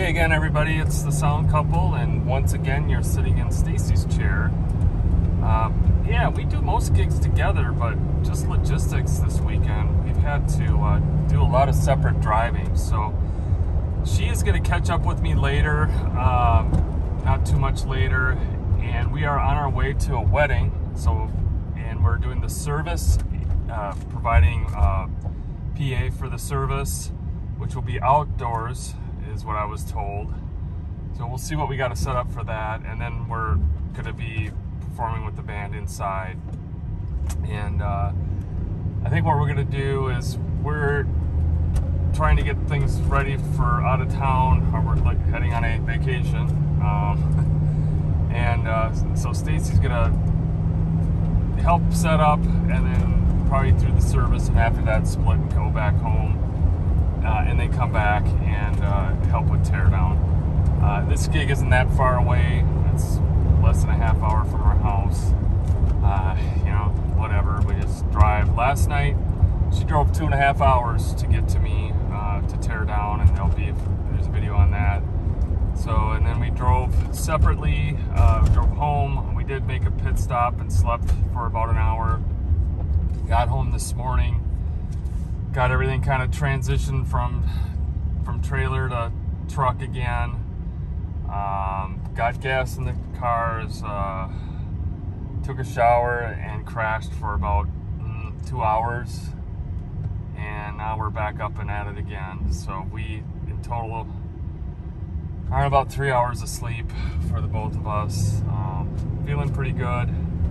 Hey again, everybody, it's the Sound Couple, and once again, you're sitting in Stacy's chair. Yeah, we do most gigs together, but just logistics this weekend. We've had to do a lot of separate driving, so she is going to catch up with me later, not too much later, and we are on our way to a wedding, and we're doing the service, providing PA for the service, which will be outdoors, is what I was told. So we'll see what we got to set up for that, and then we're going to be performing with the band inside. And I think what we're going to do is we're trying to get things ready for out of town, or we're like heading on a vacation. So Stacy's going to help set up, and then probably through the service, and after that split and go back home. And then come back and help with teardown. This gig isn't that far away. It's less than a half hour from our house. You know, whatever, we just drive. Last night, she drove 2.5 hours to get to me to tear down, and there's a video on that. So, and then we drove separately, drove home. We did make a pit stop and slept for about an hour. Got home this morning. Got everything kind of transitioned from trailer to truck again. Got gas in the cars. Took a shower and crashed for about 2 hours. And now we're back up and at it again. So we, in total, are on about 3 hours of sleep for the both of us. Feeling pretty good.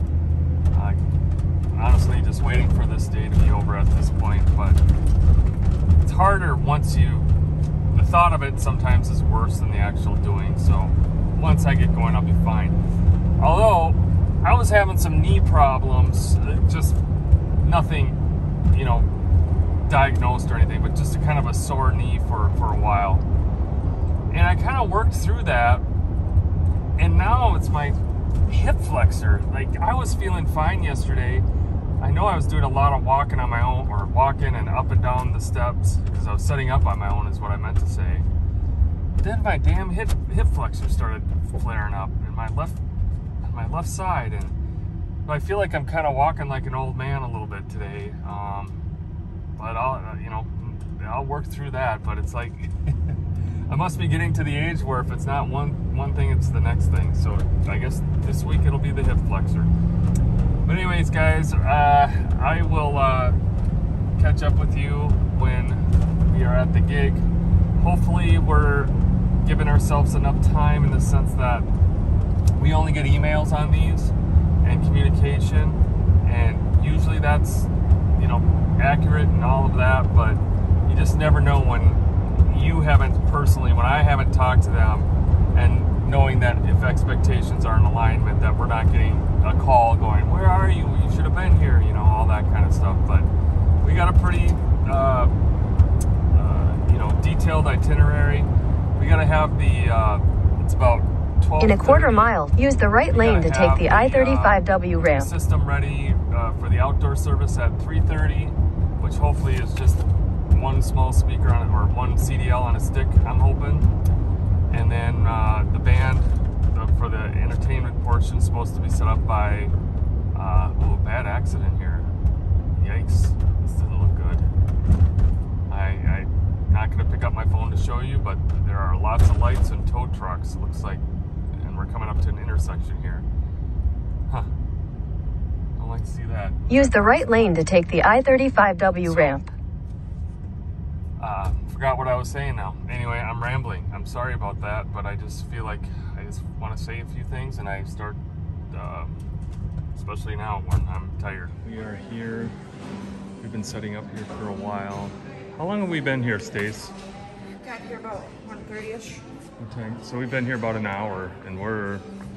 Honestly, just waiting for this day to be over at this point, but it's harder once the thought of it sometimes is worse than the actual doing, so once I get going, I'll be fine. Although, I was having some knee problems, just nothing, you know, diagnosed or anything, but just a kind of a sore knee for a while. And I kind of worked through that, and now it's my hip flexor. Like, I was feeling fine yesterday. I know I was doing a lot of walking on my own, or walking and up and down the steps, because I was setting up on my own is what I meant to say. But then my damn hip flexor started flaring up in my left side, and I feel like I'm kind of walking like an old man a little bit today. But I'll work through that. But it's like I must be getting to the age where if it's not one thing, it's the next thing. So I guess this week it'll be the hip flexor. But anyways, guys, I will catch up with you when we are at the gig. Hopefully we're giving ourselves enough time in the sense that we only get emails on these and communication, and usually that's, you know, accurate and all of that, but you just never know when I haven't talked to them, and knowing that if expectations are in alignment, that we're not getting a call going, where are you? You should have been here, you know, all that kind of stuff. But we got a pretty, detailed itinerary. We got to have it's about 12. In a quarter mile, use the right lane to take the I-35W ramp. System ready for the outdoor service at 3:30, which hopefully is just one small speaker on it, or one CDL on a stick, I'm hoping. And then the band for the entertainment portion is supposed to be set up by, bad accident here. Yikes, this doesn't look good. I'm not going to pick up my phone to show you, but there are lots of lights and tow trucks, it looks like, and we're coming up to an intersection here. Huh, don't like to see that. Use the right lane to take the I-35W ramp. Forgot what I was saying now. Anyway, I'm rambling. I'm sorry about that, but I just feel like I just want to say a few things, and I start, especially now when I'm tired. We are here. We've been setting up here for a while. How long have we been here, Stace? Got here about 1:30ish. Okay, so we've been here about an hour, and we're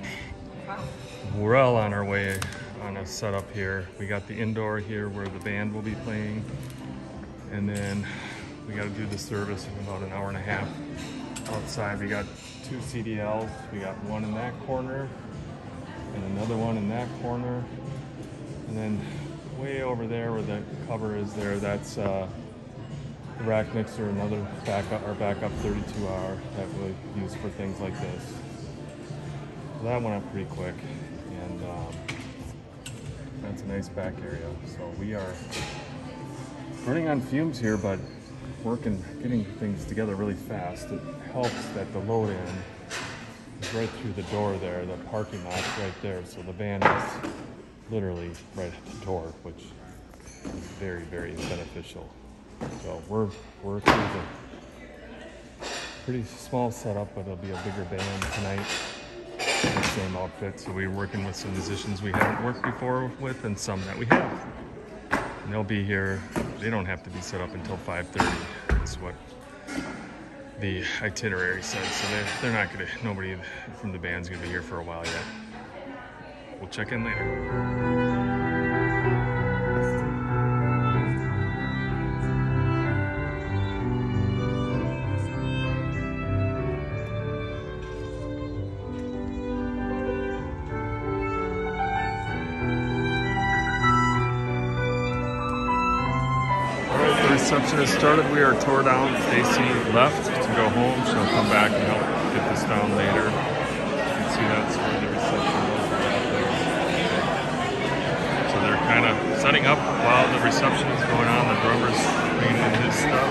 well on our way on a setup here. We got the indoor here where the band will be playing, and then we got to do the service in about an hour and a half outside. We got 2 CDLs. We got one in that corner and another one in that corner. And then way over there where the cover is there, that's rack mixer, another backup, our backup 32R that we use for things like this. So that went up pretty quick, and that's a nice back area. So we are running on fumes here, but getting things together really fast. It helps that the load in is right through the door there. The parking lot's right there, so the van is literally right at the door, which is very, very beneficial. So we're cruising. Pretty small setup, but it'll be a bigger band tonight. The same outfit, so we're working with some musicians we haven't worked before with, and some that we have. And they'll be here. They don't have to be set up until 5:30. Is what the itinerary said. So they're not gonna. Nobody from the band's gonna be here for a while yet. We'll check in later. Reception has started. We are tore down. Stacy left to go home. She'll come back and help get this down later. You can see that's where the reception was out there. So they're kind of setting up while the reception is going on. The drummer's bringing in his stuff.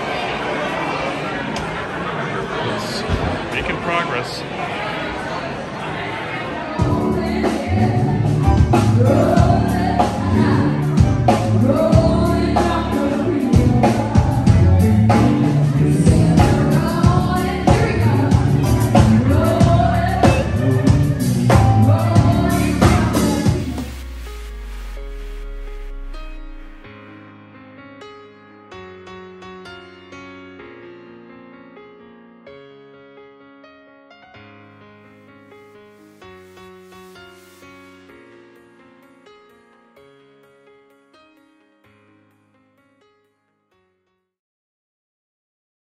It's making progress.